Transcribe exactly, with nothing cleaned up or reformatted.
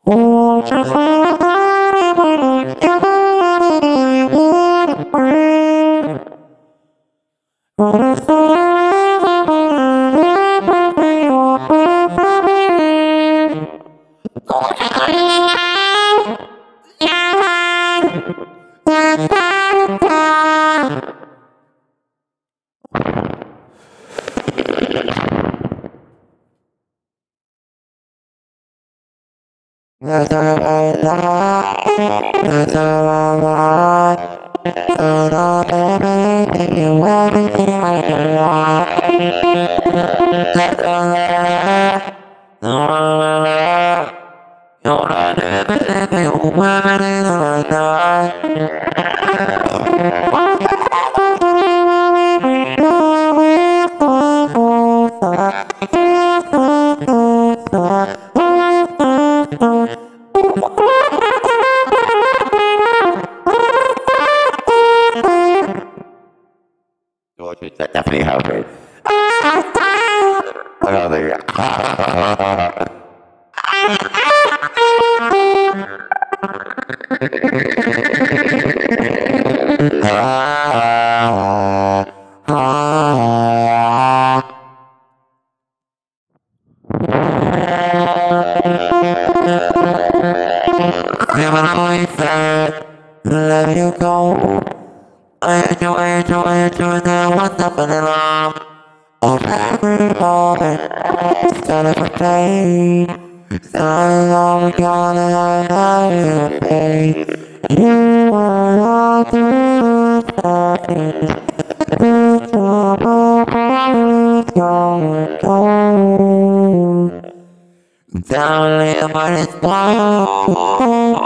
Definitely help me. I don't think. Let you go. I enjoy, enjoy, enjoy now what's happening wrong. Oh, every moment, instead of a pain. So long gonna have you pain. You are all through the pain. It's all over, it's going cold. Down in the mind is wild.